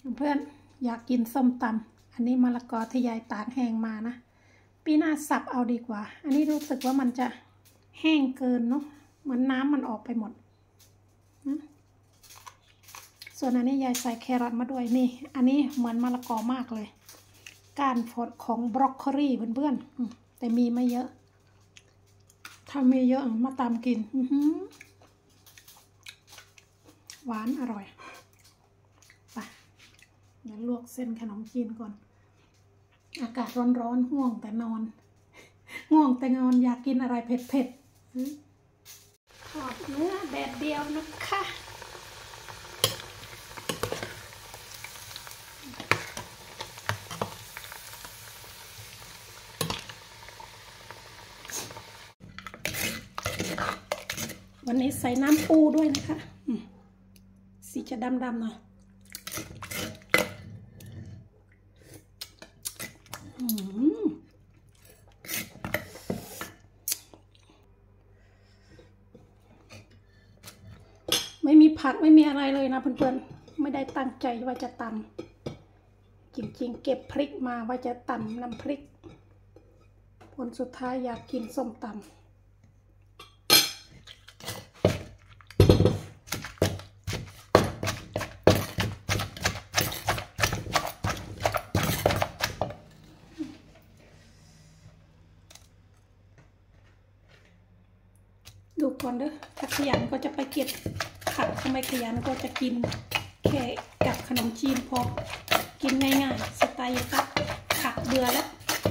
เพื่อนอยากกินส้มตำอันนี้มะละกอที่ยายตากแห้งมานะปีหน้าสับเอาดีกว่าอันนี้รู้สึกว่ามันจะแห้งเกินเนาะเหมือนน้ำมันออกไปหมดนะส่วนอันนี้ยายใส่แครอทมาด้วยนี่อันนี้เหมือนมะละกอมากเลยก้านผลของบรอกโคลีเพื่อนๆแต่มีไม่เยอะถ้ามีเยอะมาตามกินหวานอร่อยไปเดี๋ยวลวกเส้นขนมจีนก่อนอากาศร้อนๆห่วงแต่นอนอยากกินอะไรเผ็ดๆทอดเนื้อแดดเดียวนะคะวันนี้ใส่น้ำปูด้วยนะคะสีจะดำๆหน่อยไม่มีผักไม่มีอะไรเลยนะเพื่อนๆไม่ได้ตั้งใจว่าจะตำจริงๆเก็บพริกมาว่าจะตำน้ำพริกผลสุดท้ายอยากกินส้มตำดูก่อนเด้อถ้าขยันก็จะไปเก็บผักถ้าไม่ขยันก็จะกินแค่กับขนมจีนพอกินง่ายๆสไตล์ตักผักเบื่อแล้ว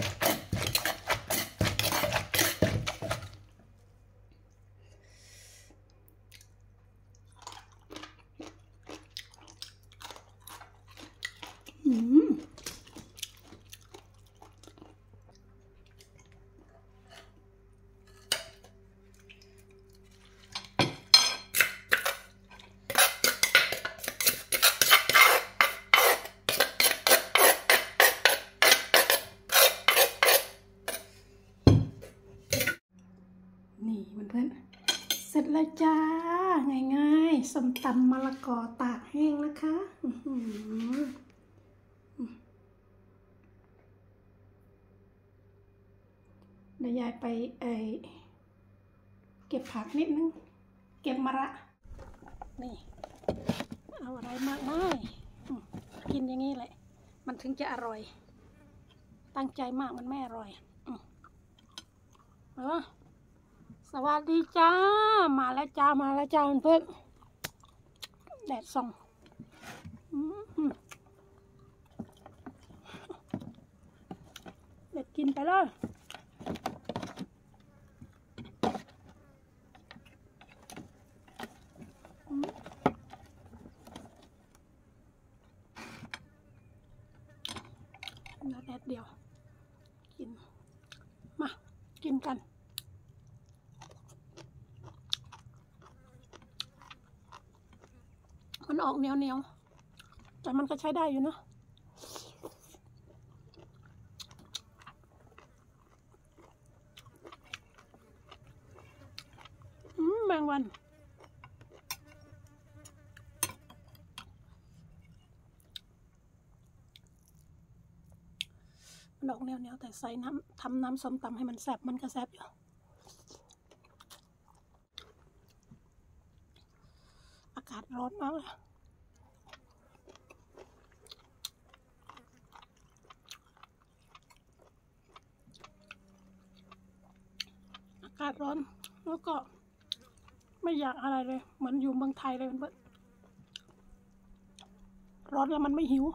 นี่เพื่อนๆเสร็จแล้วจ้าง่ายๆส้มตำมะละกอตากแห้งนะคะเดี๋ยวยายไปเก็บผักนิดนึงเก็บมะระนี่เอาอะไรมากมายกินอย่างนี้แหละมันถึงจะอร่อยตั้งใจมากมันไม่อร่อยสวัสดีจ้ามาแล้วจ้าเพื่อนแดดส่องเด็ดกินไปเลยแดดเดียวกินมากินกันมันออกเหนียวแต่มันก็ใช้ได้อยู่เนาะแมงวันมันออกเหนียวแต่ใส่ทำน้ำส้มตำให้มันแซ่บมันก็แซ่บอยู่อากาศร้อนมากเลยอากาศร้อนแล้วก็ไม่อยากอะไรเลยเหมือนอยู่เมืองไทยเลยเพื่อนร้อนแล้วมันไม่หิว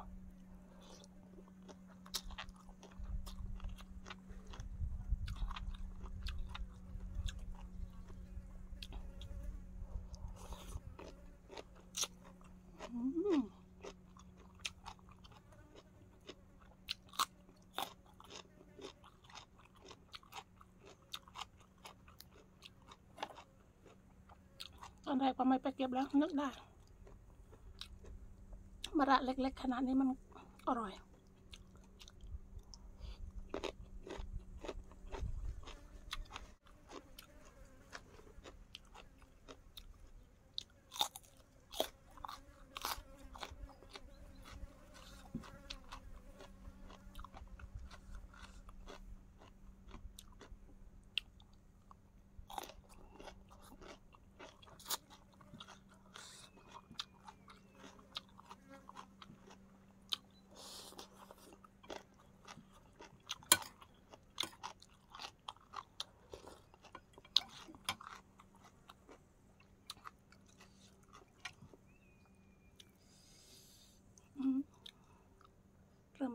ตอนแรกก็ไม่ไปเก็บแล้วนึกได้มะระเล็กๆขนาดนี้มันอร่อย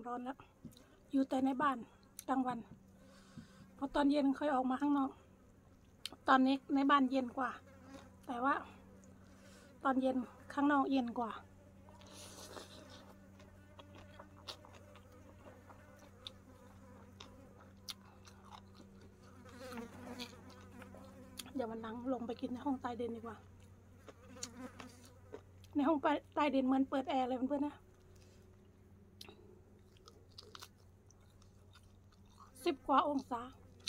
ร้อนแล้วอยู่แต่ในบ้านกลางวันพอตอนเย็นค่อยออกมาข้างนอกตอนนี้ในบ้านเย็นกว่าแต่ว่าตอนเย็นข้างนอกเย็นกว่าเดี๋ยววันหลังลงไปกินในห้องใต้ดินดีกว่าในห้องใต้ดินเหมือนเปิดแอร์เลยเพื่อนๆนะ10 กว่าองศา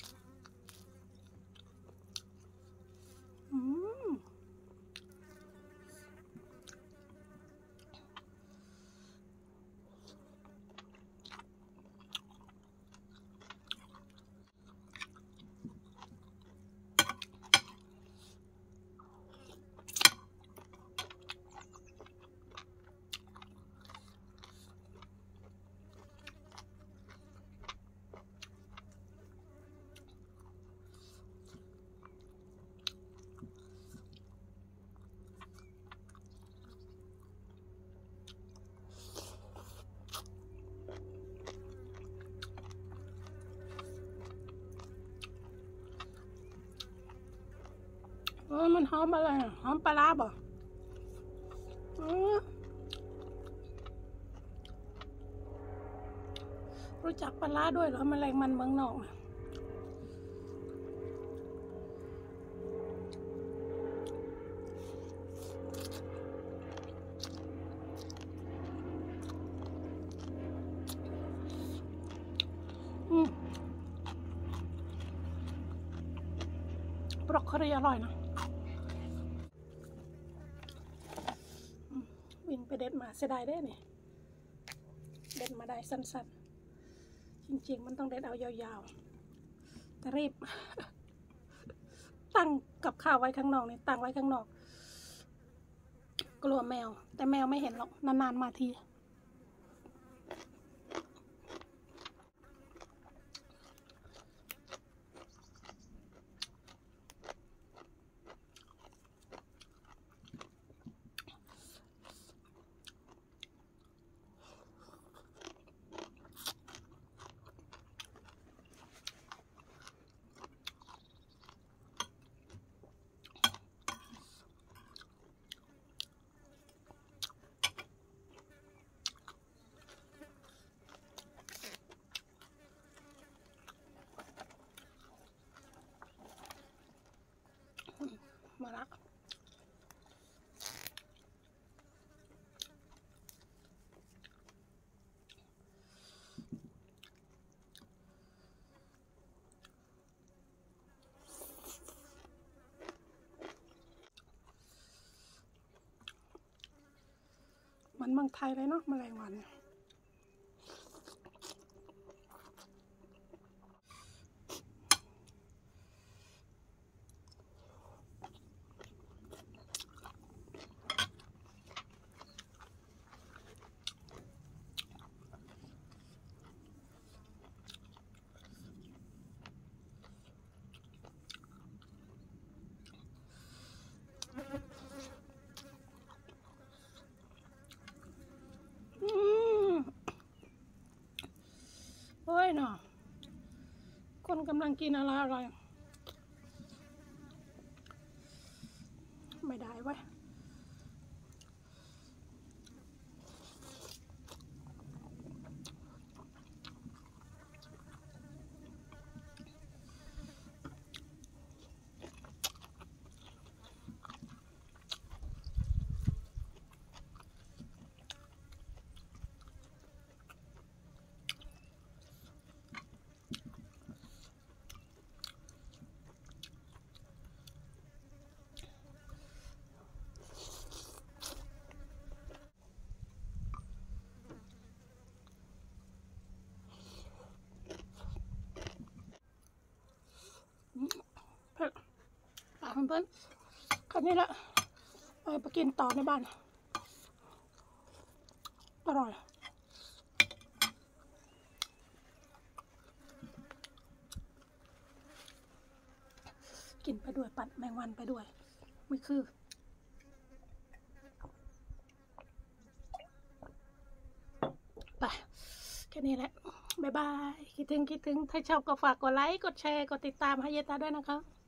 มันหอมอะไรหอมปลาร้าบ่รู้จักปลาร้าด้วยเหรอแมลงมันเมืองนอกบรอกโคลีอร่อยนะวิ่งไปเด็ดมาเสียดายได้เนี่ยเด็ดมาได้สั้นๆจริงๆมันต้องเด็ดเอายาวๆแต่รีบ ตั้งกับข้าวไว้ข้างนอกนี่ตั้งไว้ข้างนอกกลัวแมวแต่แมวไม่เห็นหรอกนานๆมาทีมาละมันเมืองไทยเลยเนาะแมลงวันเฮ้ยเนาะคนกำลังกินอะไรอร่อยไม่ได้เว้ยเพื่อนเพื่อนคันนี้แหละไปกินต่อในบ้านอร่อยกินไปด้วยปัดแมงวันไปด้วยไม่คือไปแค่นี้แหละบ๊ายบายคิดถึงถ้าชอบก็ฝากกดไลค์กดแชร์กดติดตามให้ยายตาด้วยนะคะ